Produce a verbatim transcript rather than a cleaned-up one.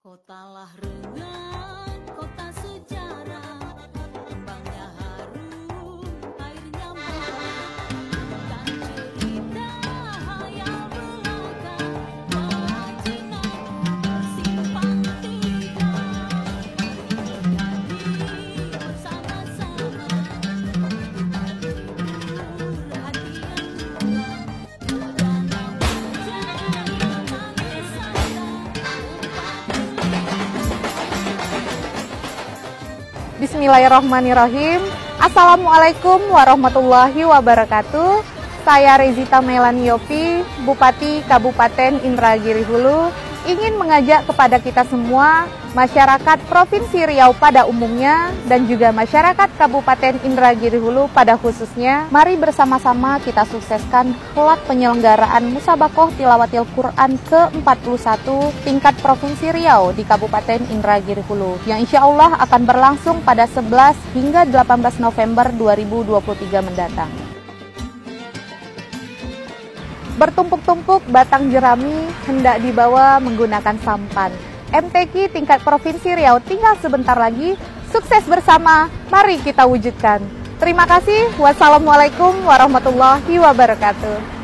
Kotalah rengan, kota sejarah, kembangnya harum, airnya merah, dan cerita hayal belaka, keajaiban bersimpang tiga. Mari bernyanyi bersama-sama, menghibur hati yang bulan, dalam hujan manis sanda. Bismillahirrahmanirrahim. Assalamualaikum warahmatullahi wabarakatuh. Saya Rezita Melani Yopi, Bupati Kabupaten Indragiri Hulu, ingin mengajak kepada kita semua, masyarakat Provinsi Riau pada umumnya, dan juga masyarakat Kabupaten Indragiri Hulu pada khususnya, mari bersama-sama kita sukseskan kelak penyelenggaraan Musabakoh Tilawatil Quran ke empat puluh satu tingkat Provinsi Riau di Kabupaten Indragiri Hulu, yang insya Allah akan berlangsung pada sebelas hingga delapan belas November dua ribu dua puluh tiga mendatang. Bertumpuk-tumpuk batang jerami hendak dibawa menggunakan sampan. M T Q tingkat Provinsi Riau tinggal sebentar lagi, sukses bersama, mari kita wujudkan. Terima kasih, wassalamualaikum warahmatullahi wabarakatuh.